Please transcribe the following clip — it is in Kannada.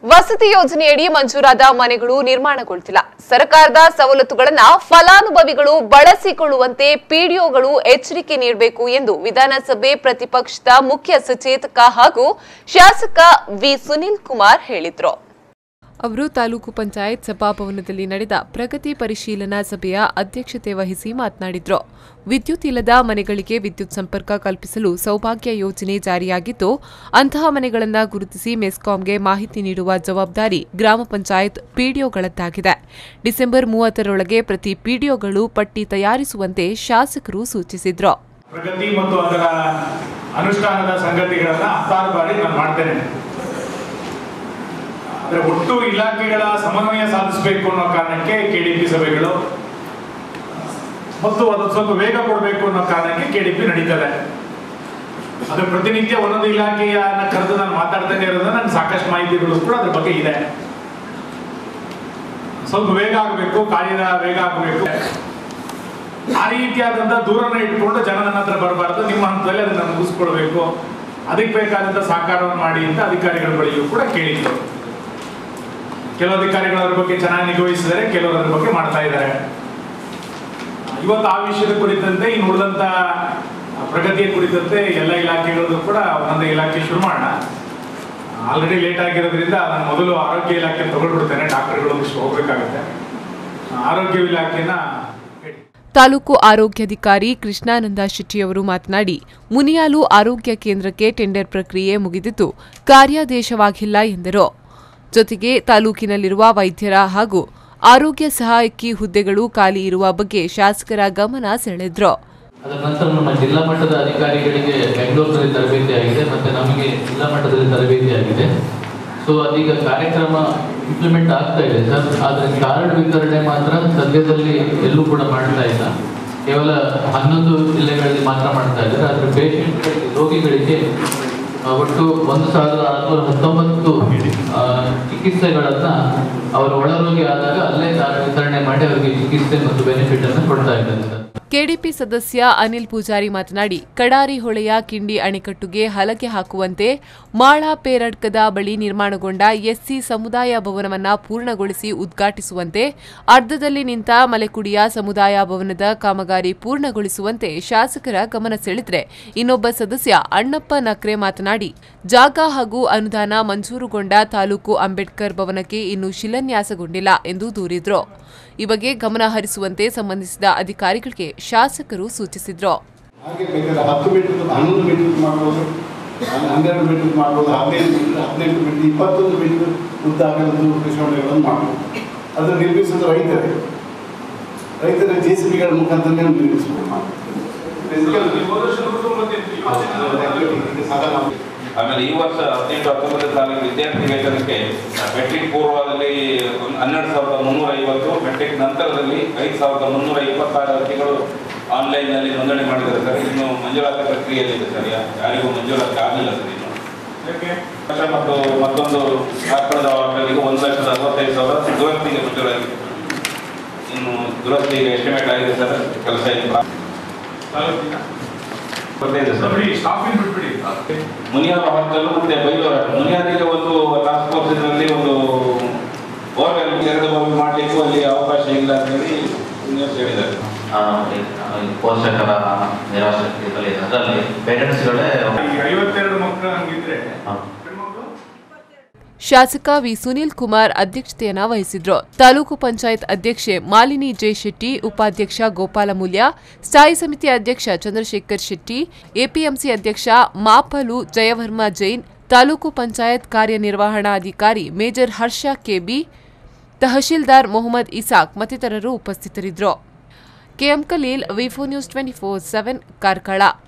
ವಸತಿ ಯೋಜನೆಯಡಿ ಮಂಜೂರಾದ ಮನೆಗಳು ನಿರ್ಮಾಣಗೊಳ್ಳುತ್ತಿಲ್ಲ. ಸರ್ಕಾರದ ಸವಲತ್ತುಗಳನ್ನು ಫಲಾನುಭವಿಗಳು ಬಳಸಿಕೊಳ್ಳುವಂತೆ ಪಿಡಿಒಗಳು ಎಚ್ಚರಿಕೆ ನೀಡಬೇಕು ಎಂದು ವಿಧಾನಸಭೆ ಪ್ರತಿಪಕ್ಷದ ಮುಖ್ಯ ಸಚೇತಕ ಹಾಗೂ ಶಾಸಕ ವಿ ಸುನೀಲ್ ಕುಮಾರ್ ಹೇಳಿದರು. ಅವರು ತಾಲೂಕು ಪಂಚಾಯತ್ ಸಭಾಭವನದಲ್ಲಿ ನಡೆದ ಪ್ರಗತಿ ಪರಿಶೀಲನಾ ಸಭೆಯ ಅಧ್ಯಕ್ಷತೆ ವಹಿಸಿ ಮಾತನಾಡಿದರು. ವಿದ್ಯುತ್ ಇಲ್ಲದ ಮನೆಗಳಿಗೆ ವಿದ್ಯುತ್ ಸಂಪರ್ಕ ಕಲ್ಪಿಸಲು ಸೌಭಾಗ್ಯ ಯೋಜನೆ ಜಾರಿಯಾಗಿದ್ದು, ಅಂತಹ ಮನೆಗಳನ್ನು ಗುರುತಿಸಿ ಮೆಸ್ಕಾಂಗೆ ಮಾಹಿತಿ ನೀಡುವ ಜವಾಬ್ದಾರಿ ಗ್ರಾಮ ಪಂಚಾಯತ್ ಪಿಡಿಒಗಳದ್ದಾಗಿದೆ. ಡಿಸೆಂಬರ್ 30ರೊಳಗೆ ಪ್ರತಿ ಪಿಡಿಒಗಳು ಪಟ್ಟಿ ತಯಾರಿಸುವಂತೆ ಶಾಸಕರು ಸೂಚಿಸಿದರು. ಪ್ರಗತಿ ಮತ್ತು ಅದರ ಅನುಷ್ಠಾನದ ಸಂಗತಿಗಳನ್ನು 10 ಬಾರಿ ನಾನು ಮಾಡ್ತೇನೆ. ಒಟ್ಟು ಇಲಾಖೆಗಳ ಸಮನ್ವಯ ಸಾಧಿಸಬೇಕು ಅನ್ನೋ ಕಾರಣಕ್ಕೆ ಕೆಡಿಪಿ ಸಭೆಗಳು ಮತ್ತು ಅದು ಸ್ವಲ್ಪ ವೇಗ ಕೊಡಬೇಕು ಅನ್ನೋ ಕಾರಣಕ್ಕೆ ಕೆಡಿಪಿ ನಡೀತದೆ. ಅದು ಪ್ರತಿನಿತ್ಯ ಒಂದೊಂದು ಇಲಾಖೆಯನ್ನ ಕರೆದು ನಾನು ಮಾತಾಡ್ತಾನೆ ಇರೋದ್ರಿಂದ ನನಗೆ ಸಾಕಷ್ಟು ಮಾಹಿತಿಗಳು ಕೂಡ ಅದ್ರ ಬಗ್ಗೆ ಇದೆ. ಸ್ವಲ್ಪ ವೇಗ ಆಗಬೇಕು, ಕಾರ್ಯದ ವೇಗ ಆಗಬೇಕು. ಆ ರೀತಿಯಾದಂಥ ದೂರನ್ನ ಇಟ್ಕೊಂಡು ಜನ ನನ್ನ ಹತ್ರ ಬರಬಾರ್ದು, ನಿಮ್ಮ ಹಂತದಲ್ಲಿ ಅದನ್ನ ಮುಗಿಸ್ಕೊಳ್ಬೇಕು, ಅದಕ್ಕೆ ಬೇಕಾದಂಥ ಸಹಕಾರವನ್ನು ಮಾಡಿ ಅಂತ ಅಧಿಕಾರಿಗಳ ಬಳಿಯೂ ಕೂಡ ಕೇಳಿದ್ರು. ಕೆಲವು ಅಧಿಕಾರಿಗಳು ಅದ್ರ ಬಗ್ಗೆ ಚೆನ್ನಾಗಿ ನಿಗವಹಿಸಿದರೆ, ಕೆಲವರು ಅದ್ರ ಬಗ್ಗೆ ಮಾಡ್ತಾ ಇದ್ದಾರೆ. ಇವತ್ತು ಆ ವಿಷಯದ ಕುರಿತಂತೆ ಇನ್ನು ಉಳಿದಂತ ಪ್ರಗತಿಯ ಕುರಿತಂತೆ ಎಲ್ಲ ಇಲಾಖೆಗಳಲ್ಲೂ ಕೂಡ ಒಂದೊಂದು ಇಲಾಖೆ ಶುರು ಮಾಡೋಣ. ಆಲ್ರೆಡಿ ಲೇಟ್ ಆಗಿರೋದ್ರಿಂದ ನಾನು ಮೊದಲು ಆರೋಗ್ಯ ಇಲಾಖೆ ತಗೊಳ್ಬಿಡ್ತೇನೆ, ಡಾಕ್ಟರ್ಗಳು ಹೋಗ್ಬೇಕಾಗುತ್ತೆ. ಆರೋಗ್ಯ ಇಲಾಖೆನ ತಾಲೂಕು ಆರೋಗ್ಯಾಧಿಕಾರಿ ಕೃಷ್ಣಾನಂದ ಶೆಟ್ಟಿಯವರು ಮಾತನಾಡಿ, ಮುನಿಯಾಲು ಆರೋಗ್ಯ ಕೇಂದ್ರಕ್ಕೆ ಟೆಂಡರ್ ಪ್ರಕ್ರಿಯೆ ಮುಗಿದಿದ್ದು ಕಾರ್ಯಾದೇಶವಾಗಿಲ್ಲ ಎಂದರು. ಜೊತೆಗೆ ತಾಲೂಕಿನಲ್ಲಿರುವ ವೈದ್ಯರ ಹಾಗೂ ಆರೋಗ್ಯ ಸಹಾಯಕಿ ಹುದ್ದೆಗಳು ಖಾಲಿ ಇರುವ ಬಗ್ಗೆ ಶಾಸಕರ ಗಮನ ಸೆಳೆದ್ರು. ಅದರ ನಂತರ ನಮ್ಮ ಜಿಲ್ಲಾ ಮಟ್ಟದ ಅಧಿಕಾರಿಗಳಿಗೆ ಬೆಂಗಳೂರಿನಲ್ಲಿ ತರಬೇತಿ ಆಗಿದೆ, ಮತ್ತೆ ನಮಗೆ ಜಿಲ್ಲಾ ಮಟ್ಟದಲ್ಲಿ ತರಬೇತಿ ಆಗಿದೆ. ಸೊ ಅದೀಗ ಕಾರ್ಯಕ್ರಮ ಇಂಪ್ಲಿಮೆಂಟ್ ಆಗ್ತಾ ಇದೆ ಸರ್. ಆದರೆ ಕಾರ್ಡ್ ವಿತರಣೆ ಮಾತ್ರ ಸದ್ಯದಲ್ಲಿ ಎಲ್ಲೂ ಕೂಡ ಮಾಡ್ತಾ ಇಲ್ಲ. ಕೇವಲ 11 ಜಿಲ್ಲೆಗಳಲ್ಲಿ ಮಾತ್ರ ಮಾಡ್ತಾ ಇದ್ದಾರೆ. ಆದರೆ ಪೇಷಂಟ್ಗಳಿಗೆ, ರೋಗಿಗಳಿಗೆ ಒಟ್ಟು 1619 ಚಿಕಿತ್ಸೆಗಳನ್ನ ಅವರು ಒಳರೋಗಿ ಆದಾಗ ಅಲ್ಲೇ ಕಾರ್ಡ್ ವಿತರಣೆ ಮಾಡಿ ಅವರಿಗೆ ಚಿಕಿತ್ಸೆ ಮತ್ತು ಬೆನಿಫಿಟ್ ಅನ್ನು ಕೊಡ್ತಾ ಇದ್ದಾರೆ ಸರ್. ಕೆಡಿಪಿ ಸದಸ್ಯ ಅನಿಲ್ ಪೂಜಾರಿ ಮಾತನಾಡಿ, ಕಡಾರಿ ಹೊಳೆಯ ಕಿಂಡಿ ಅಣೆಕಟ್ಟುಗೆ ಹಲಗೆ ಹಾಕುವಂತೆ ಮಾಳ ಪೇರಡ್ಕದ ಬಳಿ ನಿರ್ಮಾಣಗೊಂಡ ಎಸ್ಸಿ ಸಮುದಾಯ ಭವನವನ್ನು ಪೂರ್ಣಗೊಳಿಸಿ ಉದ್ಘಾಟಿಸುವಂತೆ, ಅರ್ಧದಲ್ಲಿ ನಿಂತ ಮಲೆಕುಡಿಯ ಸಮುದಾಯ ಭವನದ ಕಾಮಗಾರಿ ಪೂರ್ಣಗೊಳಿಸುವಂತೆ ಶಾಸಕರ ಗಮನ ಸೆಳೆದರೆ, ಇನ್ನೊಬ್ಬ ಸದಸ್ಯ ಅಣ್ಣಪ್ಪ ನಕ್ರೆ ಮಾತನಾಡಿ, ಜಾಗ ಹಾಗೂ ಅನುದಾನ ಮಂಜೂರುಗೊಂಡ ತಾಲೂಕು ಅಂಬೇಡ್ಕರ್ ಭವನಕ್ಕೆ ಇನ್ನೂ ಶಿಲಾನ್ಯಾಸಗೊಂಡಿಲ್ಲ ಎಂದು ದೂರಿದರು. ಈ ಬಗ್ಗೆ ಗಮನ ಹರಿಸುವಂತೆ ಸಂಬಂಧಿಸಿದ ಅಧಿಕಾರಿಗಳಿಗೆ ಶಾಸಕರು ಸೂಚಿಸಿದರು. ಹಾಗೆ ಬೇಕಾದ್ರೆ 10 ಮೀಟರ್ 11 ಮೀಟರ್ ಮಾಡಬಹುದು, 12 ಮೀಟರ್ ಮಾಡಬಹುದು, 15 ಮೀಟರ್ 18 ಮೀಟರ್ 21 ಮೀಟರ್ ಉದ್ದ ಆಗಲದ್ದು ಕೃಷ್ಣಗಳನ್ನು ಮಾಡಬಹುದು. ಅದನ್ನು ನಿರ್ಮಿಸೋದು ರೈತರ ಜೆಸಿಬಿಗಳ ಮುಖಾಂತರ ನಿರ್ಮಿಸಬಹುದು. ಆಮೇಲೆ ಈ ವರ್ಷ 18-19 ಸಾಲಿನ ವಿದ್ಯಾರ್ಥಿ ವೇತನಕ್ಕೆ ಮೆಟ್ರಿಕ್ ಪೂರ್ವದಲ್ಲಿ 12,350, ಮೆಟ್ರಿಕ್ ನಂತರದಲ್ಲಿ 5,326 ಅರ್ಜಿಗಳು ಆನ್ಲೈನ್ನಲ್ಲಿ ನೋಂದಣಿ ಮಾಡಿದ್ದಾರೆ ಸರ್. ಇನ್ನು ಮಂಜೂರಾತಿ ಪ್ರಕ್ರಿಯೆಯಲ್ಲಿದೆ ಸರ್. ಯಾರಿಗೂ ಮಂಜೂರಾತಿ ಆಗಲಿಲ್ಲ ಸರ್ ಇನ್ನು. ಮತ್ತು ಮತ್ತೊಂದು ಕಾರ್ಕಳದ ವಾರ್ಡ್ಗಳಿಗೆ 1,65,000 ದುರಸ್ತಿಗೆ ಮಂಜೂರಾಗಿದೆ. ಇನ್ನು ದುರಸ್ತಿಗೆ ಎಸ್ಟಿಮೇಟ್ ಆಗಿದೆ ಸರ್. ಕೆಲಸ ಮುನಿಯಾಲ ಹಾಸ್ಟೆಲ್ ಮತ್ತೆ ಬೈಲೂರ ಮುನಿಯಾರಿಗೆ ಒಂದು ಟಾಸ್ಕ್ ಫೋರ್ಸ್ ಇದರಲ್ಲಿ ಒಂದು ಬೋರ್ವೆಲ್ ತೆರೆದ ಬಾವಿ ಮಾಡಲಿಕ್ಕೂ ಅಲ್ಲಿ ಅವಕಾಶ ಇಲ್ಲ ಅಂತ ಹೇಳಿ ಹೇಳಿದ್ದಾರೆ. ಪೋಷಕರ ನಿರಾಸಕ್ತಿಯಲ್ಲಿ ಅದರಲ್ಲಿ ಪೇರೆಂಟ್ಸ್ಗಳೇ 52 ಮಕ್ಕಳು ಹಂಗಿದ್ರೆ ಶಾಸಕ ವಿ ಸುನೀಲ್ ಕುಮಾರ್ ಅಧ್ಯಕ್ಷತೆಯನ್ನು ವಹಿಸಿದ್ರು. ತಾಲೂಕು ಪಂಚಾಯತ್ ಅಧ್ಯಕ್ಷೆ ಮಾಲಿನಿ ಜೆ ಶೆಟ್ಟಿ, ಉಪಾಧ್ಯಕ್ಷ ಗೋಪಾಲ ಮೂಲ್ಯ, ಸ್ಥಾಯಿ ಸಮಿತಿ ಅಧ್ಯಕ್ಷ ಚಂದ್ರಶೇಖರ್ ಶೆಟ್ಟಿ, ಎಪಿಎಂಸಿ ಅಧ್ಯಕ್ಷ ಮಾಪಲು ಜಯವರ್ಮ ಜೈನ್, ತಾಲೂಕು ಪಂಚಾಯತ್ ಕಾರ್ಯನಿರ್ವಹಣಾಧಿಕಾರಿ ಮೇಜರ್ ಹರ್ಷ ಕೆಬಿ, ತಹಶೀಲ್ದಾರ್ ಮೊಹಮ್ಮದ್ ಇಸಾಕ್ ಮತ್ತಿತರರು ಉಪಸ್ಥಿತರಿದ್ದರು. ಕೆಎಂ ಖಲೀಲ್, ವಿ4 ನ್ಯೂಸ್ 24/7 ಕಾರ್ಕಳ.